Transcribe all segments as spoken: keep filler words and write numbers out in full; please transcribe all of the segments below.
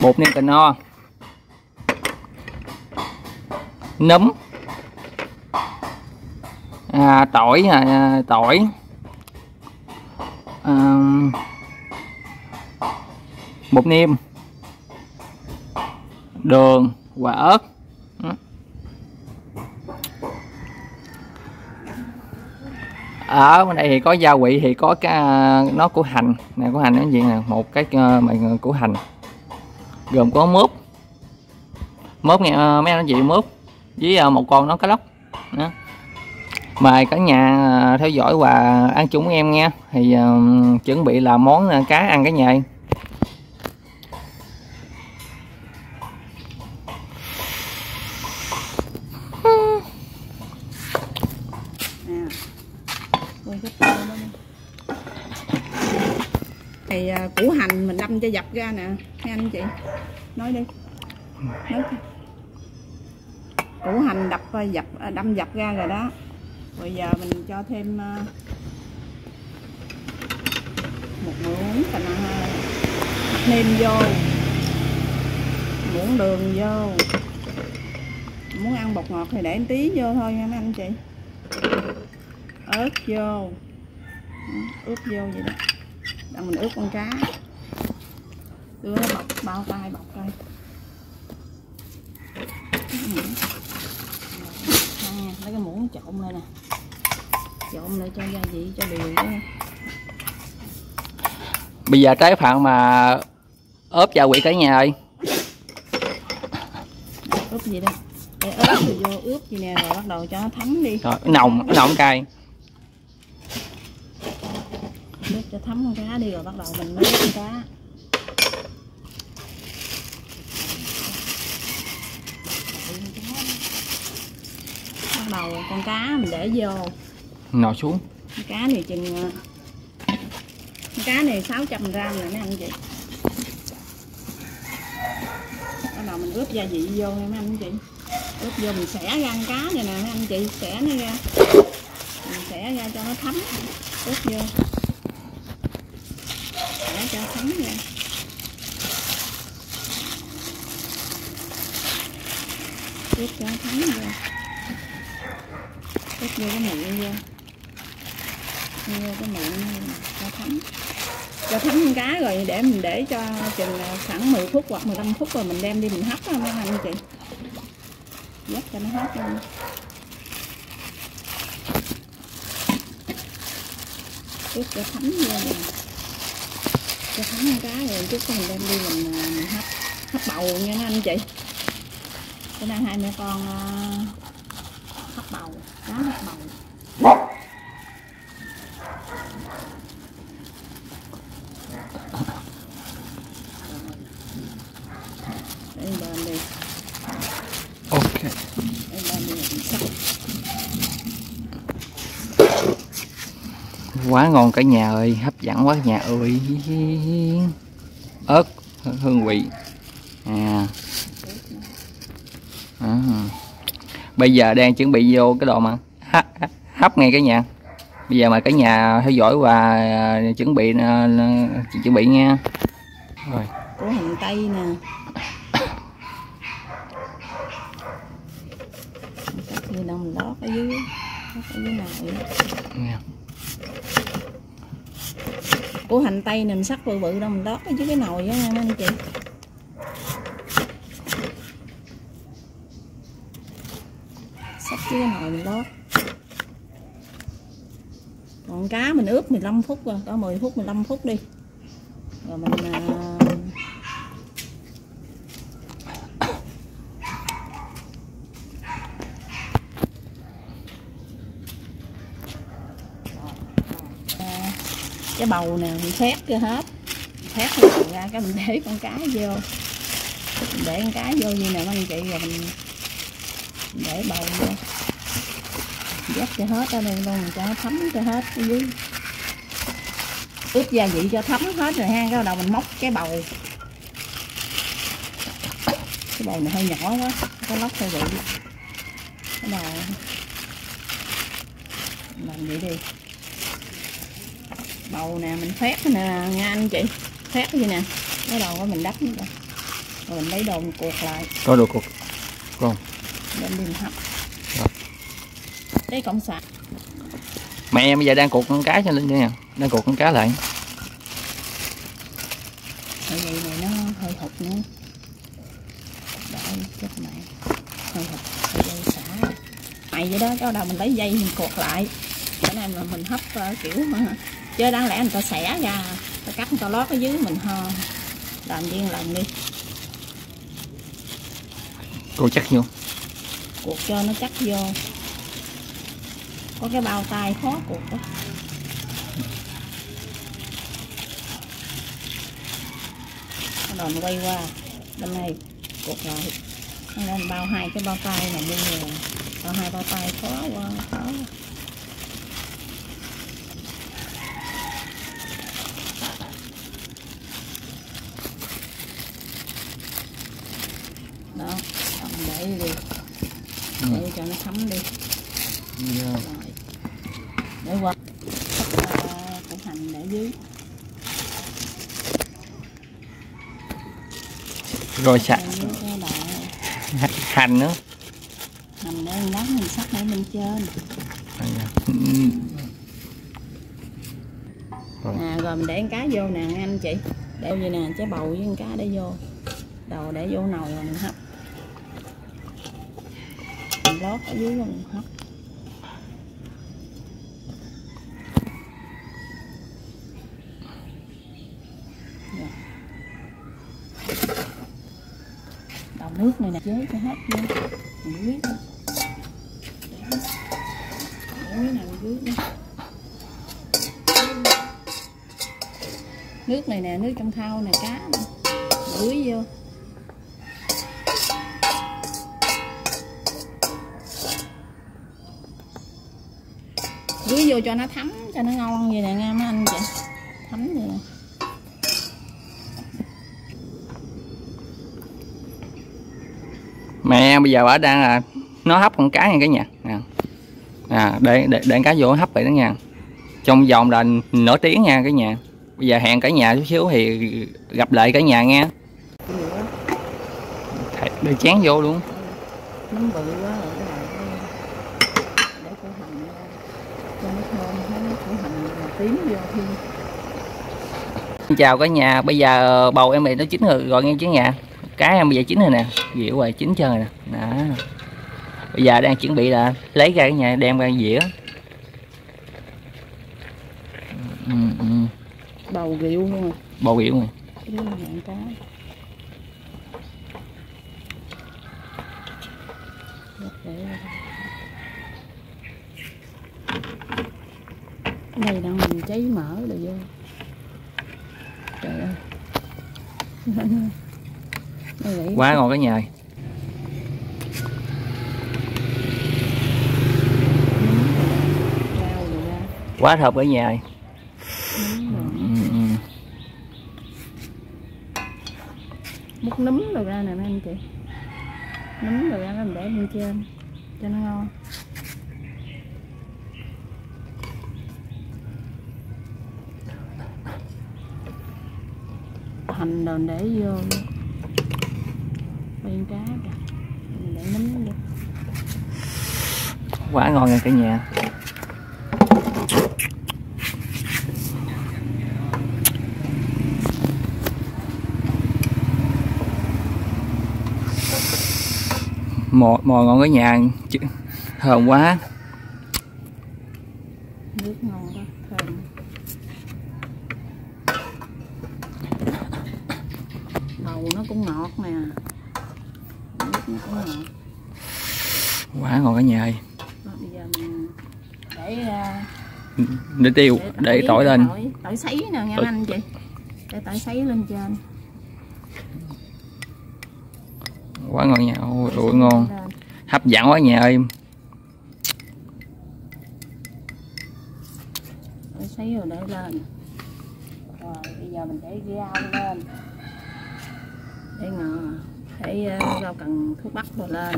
bột nêm cà no, nấm, à, tỏi, à, tỏi, à, bột nêm, đường, quả ớt. Ở bên đây thì có gia vị thì có cái nó củ hành nè, củ hành nó gì nè, một cái uh, củ hành, gồm có mướp, mướp nghe mấy anh chị, mướp với uh, một con nó cá lóc đó. Mời cả nhà theo dõi và ăn chung với em nha. Thì uh, chuẩn bị là món uh, cá ăn cả nhà. Thì uh, củ hành mình đâm cho dập ra nè mấy anh chị, nói đi, nói đi. Củ hành đập dập đâm dập ra rồi đó. Bây giờ mình cho thêm uh, một muỗng cà hạt nêm vô, muỗng đường vô. Muốn ăn bột ngọt thì để một tí vô thôi nha mấy anh chị. Ớt vô, ướp vô vậy đó. Đang mình ướp con cá, đưa nó bọc bao tay bọc đây. À, lấy cái muỗng trộn lên nè, trộn lại cho gia vị cho đều đó. Bây giờ trái phạn mà ướp gia vị cả nhà ơi. Ướp gì đó, để ớt rồi vô ướp gì nè, rồi bắt đầu cho nó thấm đi. Rồi, nồng nồng cay. Ướp cho thấm con cá đi rồi bắt đầu mình mới ướp con cá. Bắt đầu con cá mình để vô. Nồi xuống. Con cá này chừng con cá này sáu trăm gram rồi mấy anh chị. Bắt đầu mình ướp gia vị vô nha mấy anh chị. Ướp vô mình xẻ ra con cá này nè mấy anh chị, xẻ nó ra. Mình xẻ ra cho nó thấm. Ướp vô. Để cho thấm ra. Ướp cho thấm ra. Ướp vô cái miệng vô. Vô cái miệng cho thấm. Cho thấm con cá rồi để mình để cho chừng khoảng mười phút hoặc mười lăm phút rồi mình đem đi mình hấp đó mấy anh chị. Dắt cho nó hết luôn. Ướp cho thấm vô nè. Cho thấm con cá rồi chút mình đem đi mình, mình hấp hấp bầu nha anh chị. Bữa nay hai mẹ con uh, hấp bầu, cá hấp bầu. Để bên đi. Ok. Để bên đi mình sắc. Quá ngon cả nhà ơi, hấp dẫn quá cả nhà ơi. Ớt hương vị. À. À. Bây giờ đang chuẩn bị vô cái đồ mà hấp, hấp ngay cả nhà. Bây giờ mà cả nhà theo dõi và chuẩn bị chuẩn bị nha. Rồi. Của hành tây nè. Cắt như đâu mình lót ở dưới, lót ở dưới này. Yeah. Của hành tây nè, mình sắc bự bự đâu mình lót ở dưới cái nồi đó nha mấy anh chị. Sắc dưới cái nồi mình lót. Còn cá mình ướp mười lăm phút rồi, có mười phút mười lăm phút đi. Rồi mình uh... cái bầu nè mình phét cho hết, phét cái bầu ra cái mình để con cá vô, mình để con cá vô như nè anh chị, rồi mình để bầu vô, dắt cho hết ở đây luôn, cho nó thấm cho hết ở dưới, ướp gia vị cho thấm hết rồi ha. Cái đầu mình móc cái bầu, cái bầu này hơi nhỏ quá, có lóc hơi bị, cái đầu làm vậy đi. Bầu nè mình phét nè nha anh chị, phét gì nè, cái đầu của mình đắp nữa rồi. rồi mình lấy đồ mình cuột lại. Có đồ cuột con Đem đi mình hấp. Cái cộng sạc. mẹ em bây giờ đang cuột con cá cho lên nha, đang cuột con cá lại. Tại vì này nó hơi hụt nữa. Đợi chết mẹ. Hơi hụt, hơi dây xả rồi. Mày vậy đó, cái đầu mình lấy dây mình cuột lại. Cái này mà mình hấp uh, kiểu mà chứ đáng lẽ người ta xẻ ra, ta cắt người ta lót ở dưới mình ho làm viên lần đi. Cô chắc vô. Cuột cho nó chắc vô. Có cái bao tay khó cuột đó. Rồi mình quay qua bên này cuột lại. Nên bao hai cái bao tay này đi rồi. Bao hai bao tay khó quá, khó. Đó, để đi. Để cho nó thấm đi. Yeah. Rồi. Để qua cắt củ hành để dưới. Rồi sạch hành nữa. Hành để lát mình sắc ở bên trên. Rồi. À, rồi mình để con cá vô nè anh chị. Để như nè, trái bầu với con cá để vô. Đầu để vô nồi rồi mình hấp. Mình lót ở dưới rồi mình hấp. Đầu nước này nè, chế cho hết vô. Mình dưới đó. Để dưới này dưới đó. Nước này nè, nước trong thau nè, cá nè. Dưới vô. Dưới vô cho nó thấm, cho nó ngon vậy nè nghe mấy anh chị. Thấm vậy nè. Mẹ bây giờ bà đang là nó hấp con cá nha cả nhà nè. À, để để để cá vô hấp vậy đó nha. Trong vòng là nửa tiếng nha cả nhà. Bây giờ hẹn cả nhà chút xíu thì gặp lại cả nhà nha. Để chén vô luôn. Nó bự quá rồi cái này để củ hành cho nó thơm, nó củ hành tím vô thêm. Chào cả nhà, bây giờ bầu em này nó chín rồi rồi nghe chứ nhà. Cá em bây giờ chín rồi nè, dịu rồi, chín trời nè. Đó. Bây giờ đang chuẩn bị là lấy ra cái nhà đem ra dĩa. Ừ, ừ. Bầu rượu luôn rồi. Bầu rượu rồi. Cá. Đây đang mình cháy mỡ rồi vô. Trời ơi. Quá ngon cả nhà. Quá thơm cả nhà. Múc núm rồi ra nè mấy anh chị. Núm rồi ra mình để bên trên cho nó ngon. Hành đòn để vô bên cá kìa. Mình để núm vô. Quá ngon nha cả nhà. Mò, mò ngon cả nhà, thơm quá. Nước ngon đó, thơm. Đầu nó cũng ngọt nè. Nước nó cũng ngọt. Quá ngon cả nhà ơi. Đó, bây giờ mình để để tiêu, để, để tỏi lên. Tỏi, tỏi sấy nè nghe ừ. anh chị. Để tỏi sấy lên trên. Quá ngon nha, ôi, ôi ngon. Hấp dẫn quá nhà ơi. Tỏi sấy rồi để lên. Rồi bây giờ mình để rau lên. Để ngò, để uh, rau cần thuốc bắc rồi lên.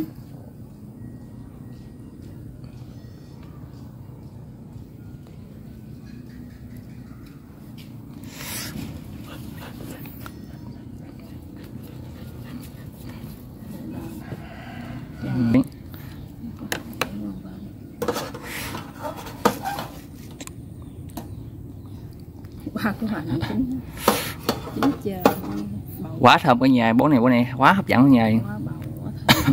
Ừ. Qua cái hành chín chín chờ quá thơm cả nhà, bố này bố này quá hấp dẫn cả nhà. quá bầu quá thơm.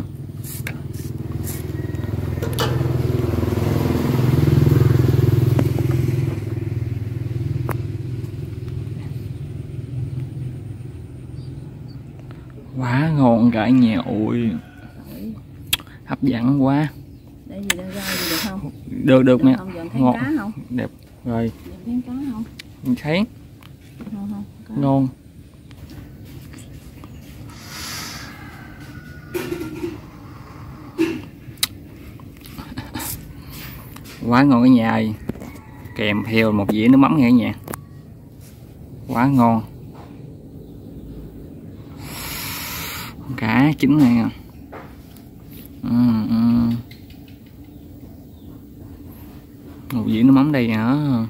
Quá ngon cả nhà, ui hấp dẫn quá. Để gì đâu rau gì được không? Được được nè. Ngon. Cá không? Đẹp rồi. Nhìn thấy cá không? Mình thấy Ngon không? Cá. Ngon. Quá ngon cả nhà ơi. Kèm theo một dĩa nước mắm nha cả nhà. Quá ngon. Cá chín này nè. Ừ, ừ. Một dĩa nước mắm đây nữa.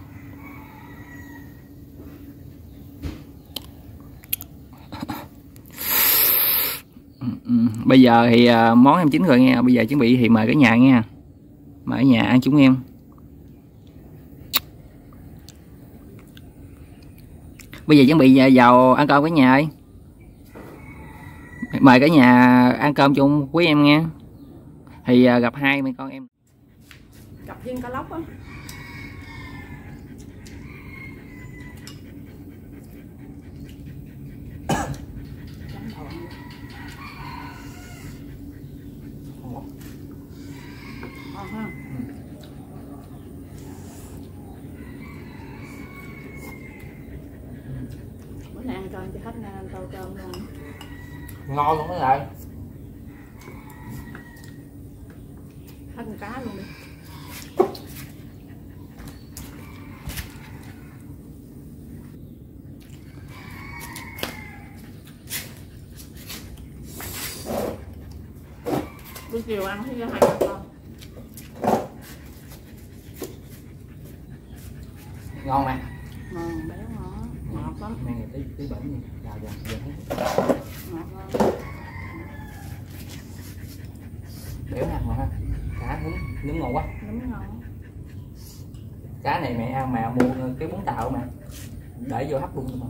Ừ, ừ. Bây giờ thì món em chín rồi nha. Bây giờ chuẩn bị thì mời cả nhà nha. Mời cả nhà ăn chúng em. Bây giờ chuẩn bị vào ăn cơm cả nhà ơi. Mời cả nhà ăn cơm chung quý em nha. Thì gặp hai mấy con em. Cặp viên cá lóc á. Ngon ha. Bữa nay ăn cơm cho khách nha, ăn tô cơm luôn. Ngon luôn đó rồi. Hết con cá luôn đi. Buổi chiều ăn thấy hai con. Ngon nè. Ngon, béo ngọt, ngọt lắm. Này tí tí bẩn nha. Rồi rồi giờ thấy. Ngọt lắm. Béo nè ngon ha. Cá nướng nướng ngon quá. Nướng ngon. Cá này mẹ ăn mà mua cái bún tàu mà. Để vô hấp luôn mà.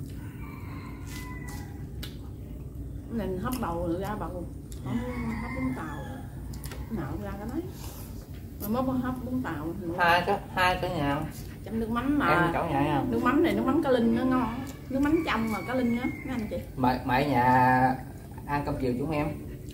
Nên hấp bầu rồi ra bầu. Không hấp bún tàu. Nào ra cái đấy. Rồi mới hấp bún tàu. Hai cái hai cái nhà. Chấm nước mắm mà. Em chỗ nhà nha. Nước mắm này nước mắm cá linh nó ngon. Nước mắm trong mà cá linh á mấy anh chị. Mời mời nhà ăn cơm chiều chúng em.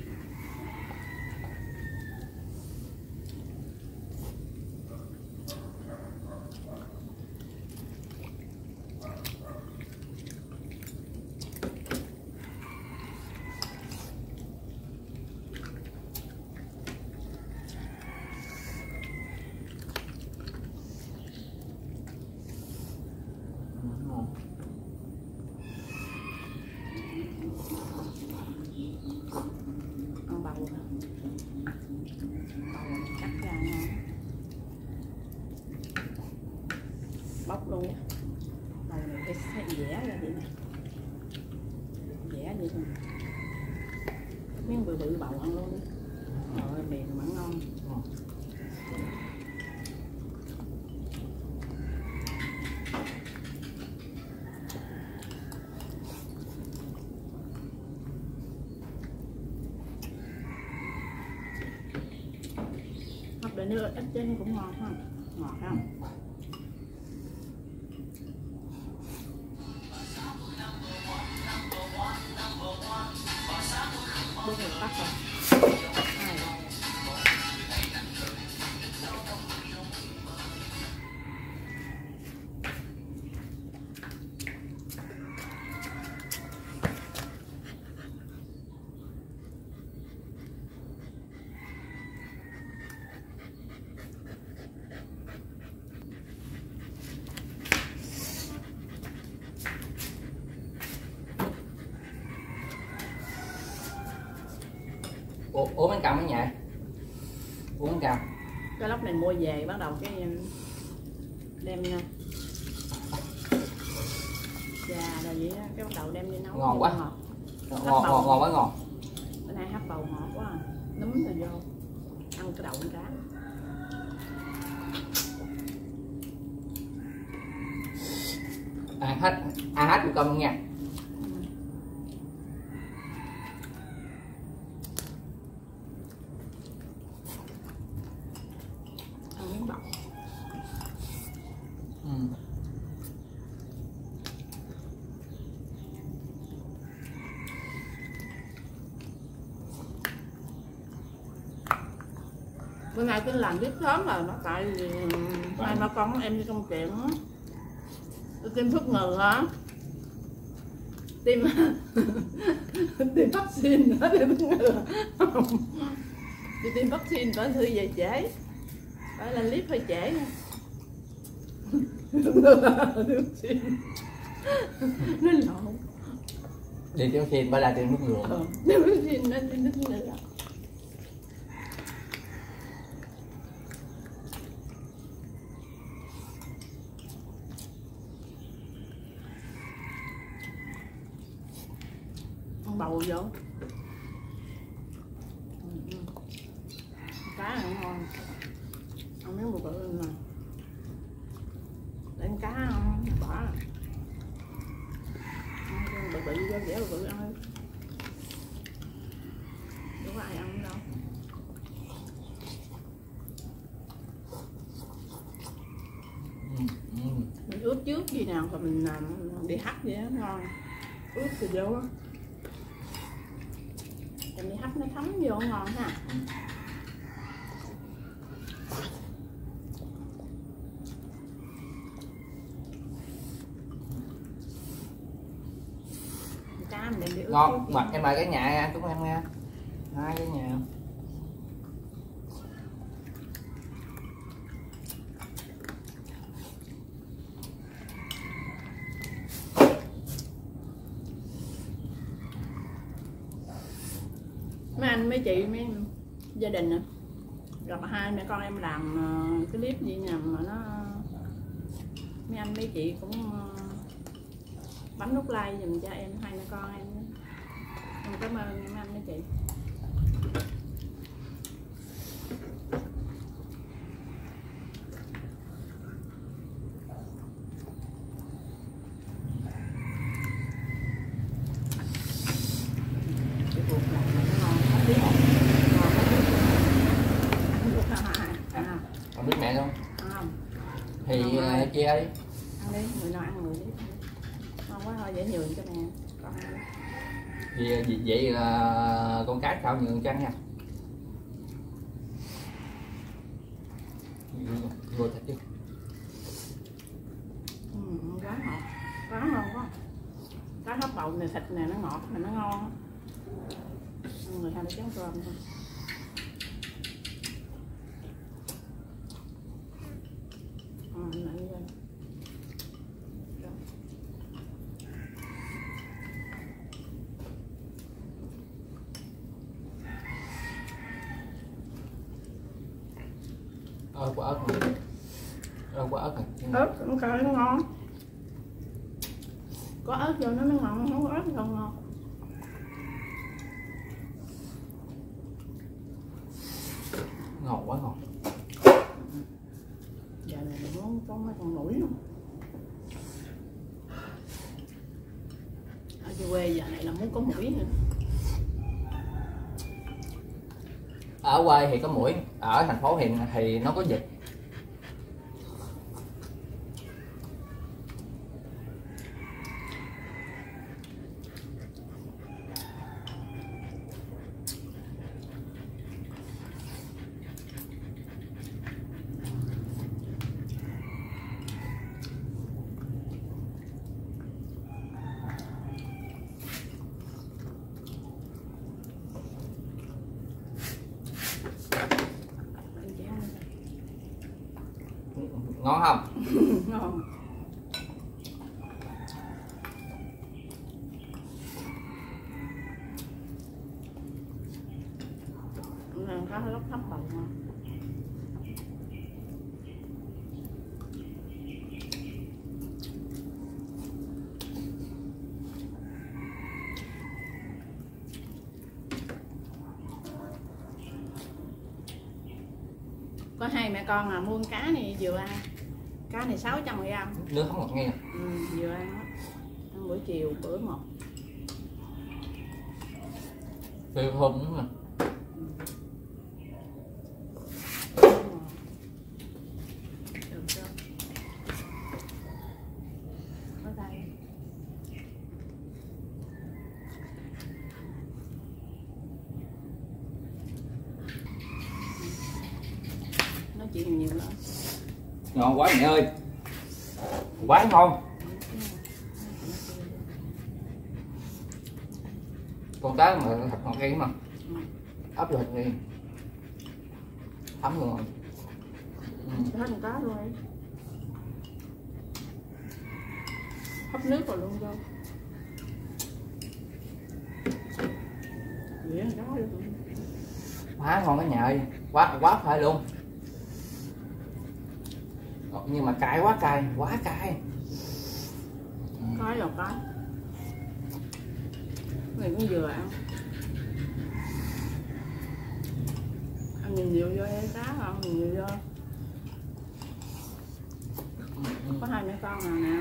Con bầu nè. Bầu cắt ra ngon. Bóc luôn á. Bầu này phải sẽ vẽ ra vậy nè. Vẽ vậy thôi. Miếng bự bự bầu ăn luôn đi. Rồi mềm mà ngon. Hấp để nước ít chứ cũng ngon ha. Ngọt không? Bước rồi tắt rồi. Ủa, ủa bánh cầm ở nhà. Ủa bánh cầm. Cái lóc này mua về bắt đầu cái đem nha. Dạ rồi vậy đó, cái bắt đầu đem đi nấu. Ngon quá. Ngọt. Ngon ngon ngon quá ngon. Bữa nay hấp bầu ngọt quá. À. Núm rồi vô ăn cái đậu con cá. Ăn hết, ăn hết một cơm luôn nha. Ăn miếng bọc. Ừ. Bữa nay cái làm biết sớm rồi nó tại vì hai ba con em đi công chuyện á, tôi tiêm thuốc ngừa hả, tiêm tiêm vaccine nữa, tiêm thuốc ngừa đi tiêm vaccine phải thư về trễ, phải lên clip hơi trễ nha. Nó lộn Đi tiêm vaccine phải là tiêm nước ngừa. ờ, tiêm vaccine nó tiêm thuốc ngừa. Con bầu vô cá này ngon, ăn miếng bự bự nè, đánh cá không bỏ, bự bự vô dễ bự bự ăn đi, đâu có ai ăn đâu. Ừ. Ừ. Mình ướp trước gì nào rồi mình làm đi hấp vậy đó, ngon, ướp thì vô á, em đi hấp nó thấm vô ngon ha. Cá mình đem đi ướp Ngon, trước. mà em mời cái nhà ăn cũng ăn nha. Hai cái nhà. Mấy anh mấy chị mấy gia đình nè, gặp hai mẹ con em làm uh, cái clip gì nè mà nó mấy anh mấy chị cũng uh, bấm nút like dùm cho em, hai mẹ con em. Em cảm ơn mấy anh mấy chị. Cái bột này nó ngon hết biết không? Ngon hết biết. Ăn được hả? À, Không biết mẹ không? không. Thì Ngon rồi. uh, chia đi. Ăn đi, người nào ăn người đi. Ngon quá thôi, dễ nhường cho mẹ. Con ăn đi. Vì, vì vậy là con cái sao nhường cho ăn nha. Vô thịt chứ. Ừ, quá ngọt, quá ngon quá. Cá hấp bầu này thịt này nó ngọt mà nó ngon. Người ta đã chén cơm thôi. À, nãy giờ. Ơ quả ớt này. Ơ quả ớt này. Ớt cũng coi nó ngon. Có ớt vô nó mới ngon, không có ớt không ngon. Ngọt quá ngọt. Giờ này mình muốn có mấy con mũi nữa. Ở dưới quê giờ này là muốn có mũi nữa. Ở quê thì có muỗi, ở thành phố thì thì nó có vịt. Ngon không? Ngon. Ngon cá lóc hấp bầu ngon. có hai mẹ con à mua con cá này vừa ăn. Cá này sáu trăm gram. Nước không ngọt nghe. Ừ, vừa ăn đó. Ăn buổi chiều bữa một. Tươi thơm nữa mà. Được chưa? Có đây. Nói chuyện nhiều lắm. Ngon quá mẹ ơi. Quá ngon. Con cá mà thật ngọt ngay mà. Ấp vô thịt đi. Thấm luôn rồi. Hết con cá luôn ấy. Hấp nước vào luôn vô. Dĩa con cá luôn. Quá ngon cả nhà ơi. Quá quá phải luôn. Nhưng mà cay quá cay, quá cay. Cái là cái. Này cũng vừa ăn. Ăn nhiều nhiều vô hay cá không? Nhiều nhiều vô. Có hai mẹ con nào nè.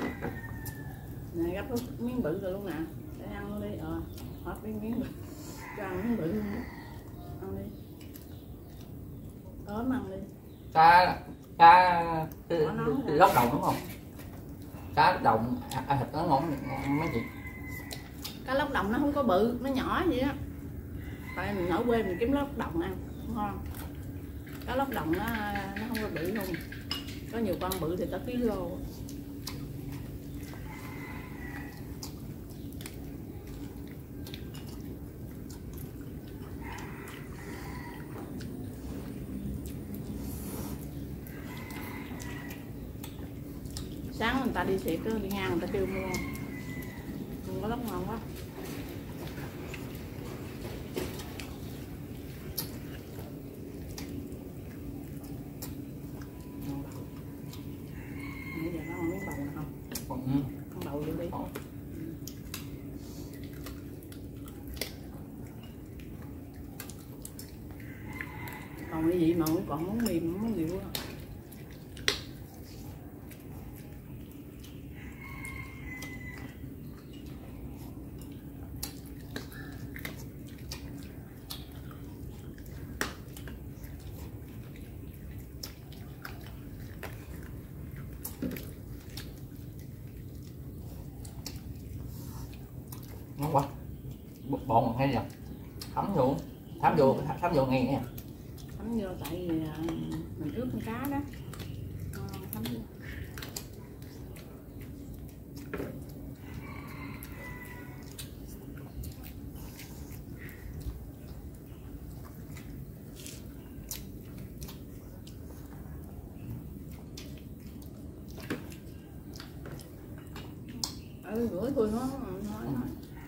Nè gấp miếng bự rồi luôn nè. Để ăn luôn đi. Ờ, hết miếng miếng bự. Cho ăn miếng bự luôn đó. Ăn đi. Ớm ăn đi. Cá cá lóc đồng đúng không? Cá đồng ăn thịt nó ngon mấy chị. Cá lóc đồng nó không có bự, nó nhỏ vậy á. Tại mình ở quê mình kiếm lóc đồng ăn không ngon. Cá lóc đồng nó nó không có bự không. Có nhiều con bự thì cả kilo. Sáng người ta đi xịt đi ngang người ta kêu mua. Có lóc ngon quá. Bây giờ nó còn miếng bầu nữa không? Ừ. Con bầu vô đi. Ừ. Còn cái gì mà cũng còn món mềm món nhiều quá. Ngon quá. Bột bột ngọt hay giờ thấm vô thấm vô thấm vô ngay nha. Thấm vô tại vì mình ướp con cá đó. Ờ, thấm vô. Ừ, rửa tôi nó nói nói.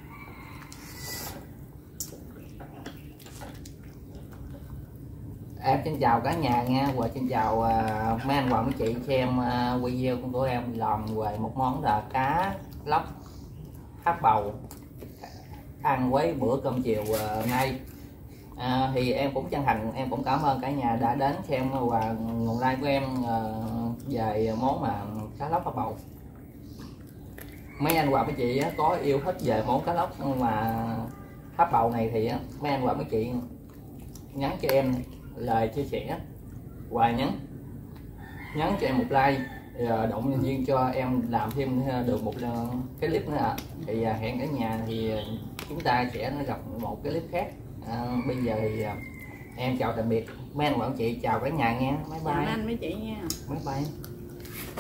Em xin chào cả nhà nha, và xin chào uh, mấy anh và mấy chị xem uh, video của em làm về một món là cá lóc hấp bầu ăn với bữa cơm chiều uh, nay. À, thì em cũng chân thành em cũng cảm ơn cả nhà đã đến xem và nguồn like của em uh, về món mà cá lóc hấp bầu. Mấy anh và mấy chị có yêu thích về món cá lóc mà hấp bầu này thì mấy anh và mấy chị nhắn cho em lời chia sẻ và nhắn nhắn cho em một like động viên cho em làm thêm được một cái clip nữa ạ. À. Thì hẹn cả nhà thì chúng ta sẽ gặp một cái clip khác. À, bây giờ thì em chào tạm biệt mấy anh và mấy chị, chào cả nhà nha, bye bye. Chào anh mấy chị nha. Bye bye.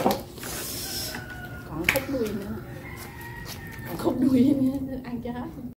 Còn khúc đuôi nữa. Còn khúc đuôi nữa ăn cho hết.